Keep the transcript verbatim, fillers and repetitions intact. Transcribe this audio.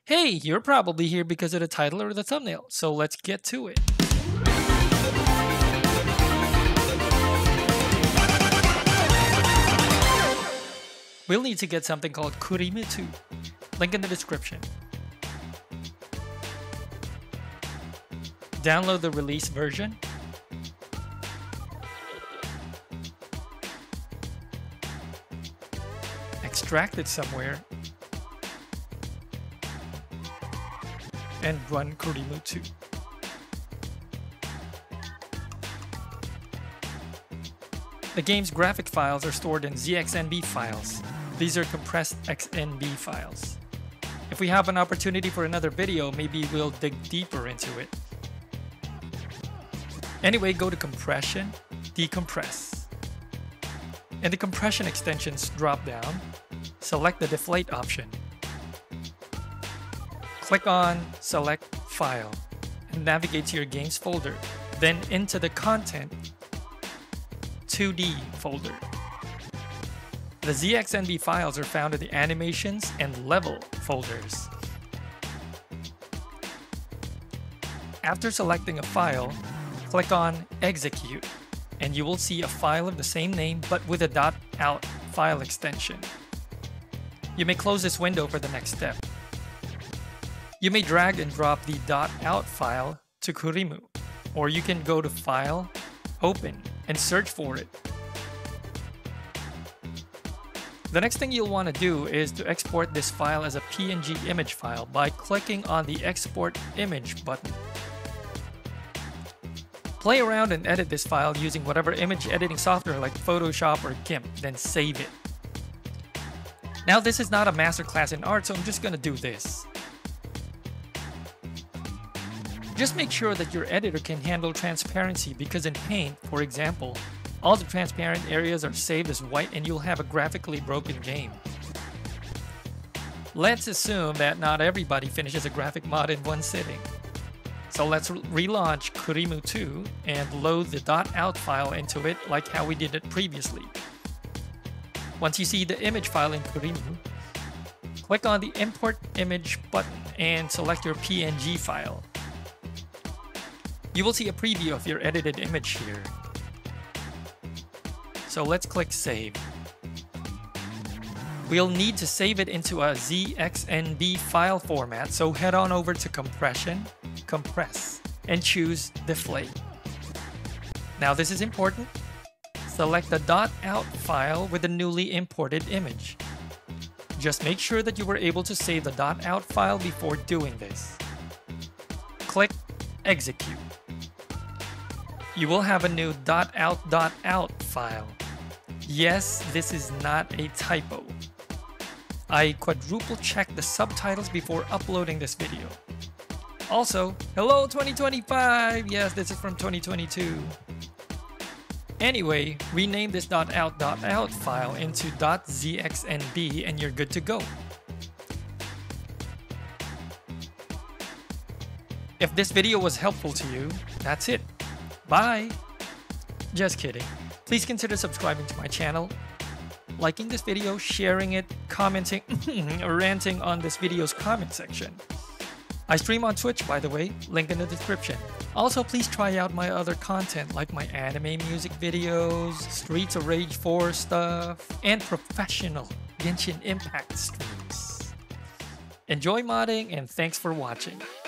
Hey, you're probably here because of the title or the thumbnail, so let's get to it. We'll need to get something called Kurimu two. Link in the description. Download the release version. Extract it somewhere. And run Kurimu two. The game's graphic files are stored in Z X N B files. These are compressed X N B files. If we have an opportunity for another video, maybe we'll dig deeper into it. Anyway, go to Compression, Decompress. In the Compression Extensions drop-down, select the Deflate option. Click on Select File and navigate to your Games folder, then into the Content two D folder. The Z X N B files are found in the Animations and Level folders. After selecting a file, click on Execute, and you will see a file of the same name but with a .out file extension. You may close this window for the next step. You may drag and drop the .out file to Kurimu, or you can go to File, Open, and search for it. The next thing you'll want to do is to export this file as a P N G image file by clicking on the Export Image button. Play around and edit this file using whatever image editing software like Photoshop or GIMP, then save it. Now this is not a masterclass in art, so I'm just gonna do this. Just make sure that your editor can handle transparency, because in Paint, for example, all the transparent areas are saved as white and you'll have a graphically broken game. Let's assume that not everybody finishes a graphic mod in one sitting. So let's relaunch Kurimu two and load the .out file into it like how we did it previously. Once you see the image file in Kurimu, click on the Import Image button and select your P N G file. You will see a preview of your edited image here. So let's click Save. We'll need to save it into a Z X N B file format, so head on over to Compression, Compress, and choose Deflate. Now this is important. Select the .out file with the newly imported image. Just make sure that you were able to save the .out file before doing this. Click Execute. You will have a new .out.out file. Yes, this is not a typo. I quadruple checked the subtitles before uploading this video. Also, hello twenty twenty-five! Yes, this is from twenty twenty-two. Anyway, rename this .out.out file into .zxnb and you're good to go. If this video was helpful to you, that's it. Bye! Just kidding. Please consider subscribing to my channel, liking this video, sharing it, commenting, or ranting on this video's comment section. I stream on Twitch, by the way, link in the description. Also, please try out my other content like my anime music videos, Streets of Rage four stuff, and professional Genshin Impact streams. Enjoy modding and thanks for watching.